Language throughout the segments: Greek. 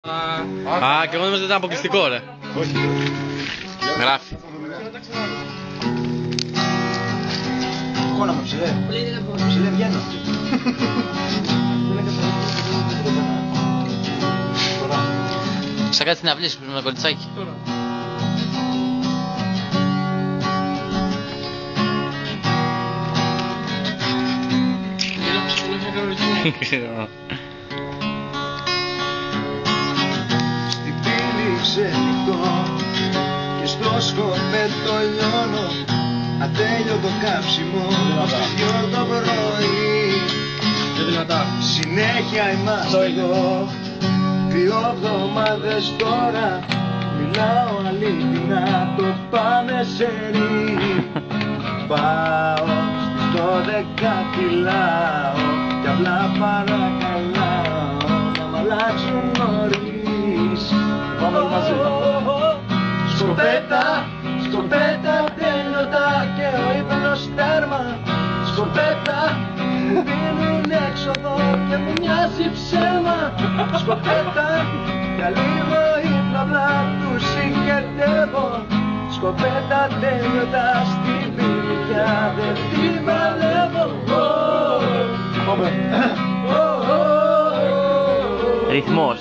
Α, και εγώ νομίζω ότι ήταν αποκλειστικό, ρε. Όχι. Γράφει. Κόνα μου ψηλέ. Ψηλέ βγαίνω. Σαν κάτι στην αυλή σου με ένα κοριτσάκι. Στην πύλη ξενυχτώ και στο σκοπέτο λιώνω. Ατέλειωτο κάψιμο στις 2 το πρωί. Συνέχεια είμαστε εδώ 2 εβδομάδες τώρα. Μιλάω αλήθινα, το πάμε σε ρί. Πάω στις 12 κυλάω κι απλά παρακαλάω να μ' αλλάξουν νωρίς. Πάμε όλοι μαζί. Σκοπέτα, σκοπέτα τέλειωτα και ο ύπνος τέρμα. Σκοπέτα, μου δίνουν έξοδο και μου μοιάζει ψέμα. Σκοπέτα, για λίγο ύπνο απλά τους συγκεντεύω. Σκοπέτα τέλειωτα στην πυρκιά δεν την παλεύω. Ρυθμός.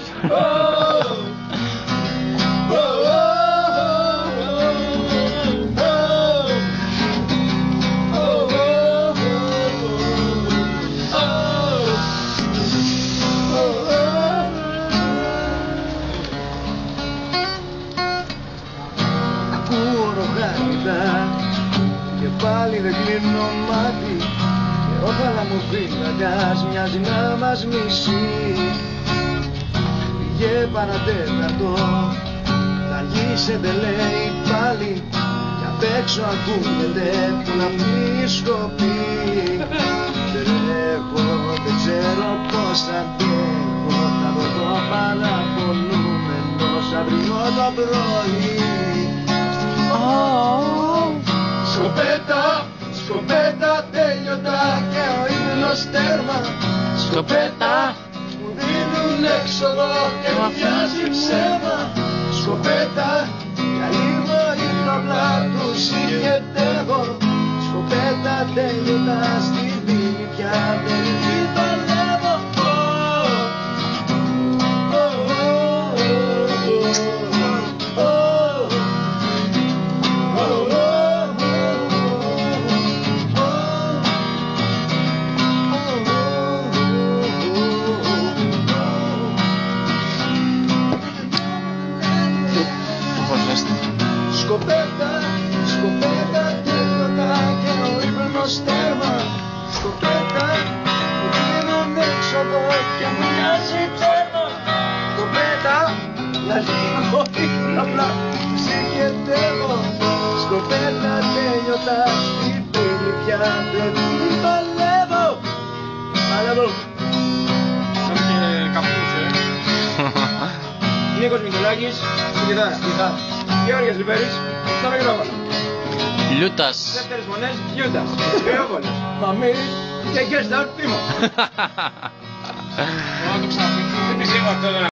Ακούω ρογάνιτα και πάλι δεν κλείνω μάτι. Και ο θαλαμοφύλακας μοιάζει να μας μισεί. Πήγε παρατέταρτο, θα αργήσετε λέει πάλι. Κι απ' έξω ακούγεται που να μην σκοπεί. Τρέχω, δεν ξέρω πώς αντέχω. Θα δω παραπονούμενος αύριο το πρωί. Σκοπέτα, σκοπέτα τέλειωτα και ο ύπνος τέρμα. Σκοπέτα, μου δίνουν έξοδο και μου μοιάζει ψέμα. Σκοπέτα, για λίγο ύπνο απλά τους συγκεντεύω. Σκοπέτα τέλειωτα στην πύλη πια δεν την παλεύω. Σκοπέτα, σκοπέτα τέλειωτα και ο ύπνος τέρμα. Σκοπέτα, μου δίνουν έξοδο και μου μοιάζει ψέμα. Σκοπέτα, για λίγο ύπνο απλά συγκεντεύω. Σκοπέτα τέλειωτα στην πύλη πια δεν την παλεύω. Παλεύω. Σαν και καπούτσο, Νίκος Μητολάκης, στην κιθάρα. Γεώργιας Λιβέρης, στα μικρόφωνα. Λιούτας. Δεύτερες μονές, Λιούτας. Κρυόκολος, Μαμύρης και guest out Τίμος. Να το ξαναπεί. Δεν πιστεύω αυτό τώρα.